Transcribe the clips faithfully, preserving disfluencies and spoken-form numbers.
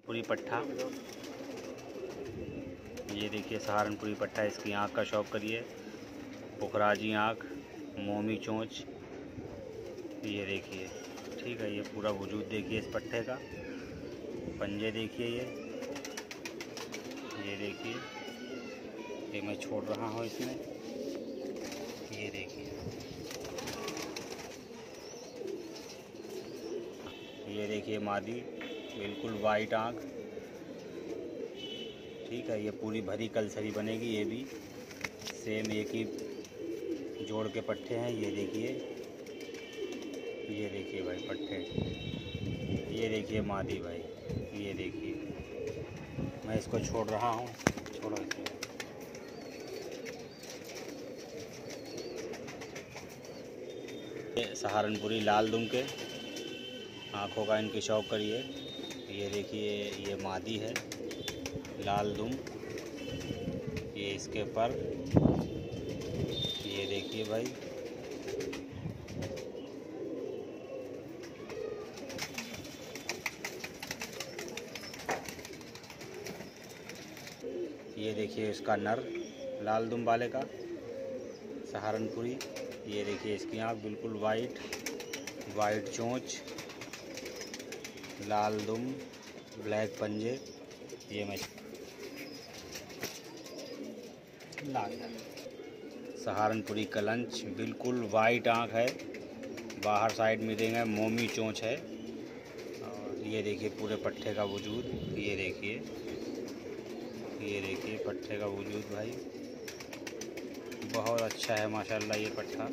पूरी पट्ठा, ये देखिए सहारनपुरी पट्ठा। इसकी आँख का शौक करिए, पुखराजी आँख, मोमी चोंच, ये देखिए। ठीक है, ये पूरा वजूद देखिए इस पट्ठे का। पंजे देखिए, ये ये देखिए, ये मैं छोड़ रहा हूँ इसमें, ये देखिए, ये देखिए मादी, बिल्कुल वाइट आँख। ठीक है, ये पूरी भरी कलसरी बनेगी। ये भी सेम एक ही जोड़ के पट्ठे हैं। ये देखिए, ये देखिए भाई पट्ठे, ये देखिए मादी भाई, ये देखिए। मैं इसको छोड़ रहा हूँ, छोड़ो इसे। ये सहारनपुरी लाल दुम के, आँखों का इनकी शौक करिए। ये देखिए, ये मादी है लाल दुम, ये इसके पर, ये देखिए भाई। ये देखिए इसका नर लाल दुम वाले का सहारनपुरी। ये देखिए इसकी आँख बिल्कुल वाइट, वाइट चोंच, लाल दुम, ब्लैक पंजे। ये मैं सहारनपुरी कलंच, बिल्कुल वाइट आँख है, बाहर साइड में देंगे मोमी चोंच है। और ये देखिए पूरे पट्ठे का वजूद, ये देखिए, ये देखिए पट्ठे का वजूद भाई, बहुत अच्छा है माशाल्लाह ये पट्ठा।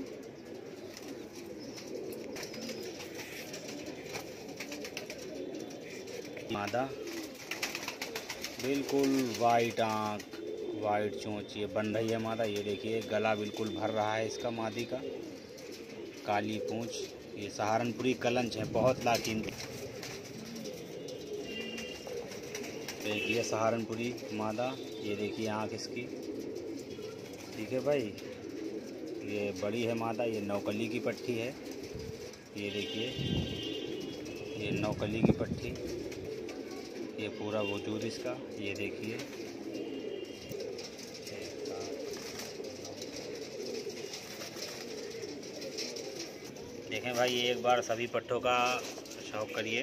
मादा, बिल्कुल वाइट आँख, वाइट चोंच, ये बन रही है मादा। ये देखिए गला बिल्कुल भर रहा है इसका मादी का, काली पूंछ। ये सहारनपुरी कलंच है, बहुत लाकीन। देखिए सहारनपुरी मादा, ये देखिए आँख इसकी। ठीक है भाई, ये बड़ी है मादा, ये नौकली की पट्ठी है। ये देखिए, ये नौकली की पट्ठी, ये पूरा वजूद इसका, ये देखिए। देखें भाई, ये एक बार सभी पट्ठों का शौक करिए।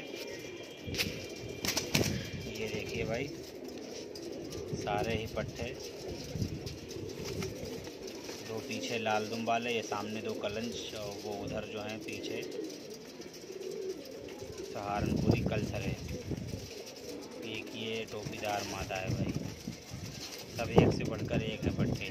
ये देखिए भाई, सारे ही पट्ठे, दो पीछे लाल दुम वाले, ये सामने दो कलंच, और वो उधर जो हैं पीछे सहारनपुरी कलसरे। एक ये टोपीदार मादा है भाई, सब एक से बढ़कर एक है पट्टे।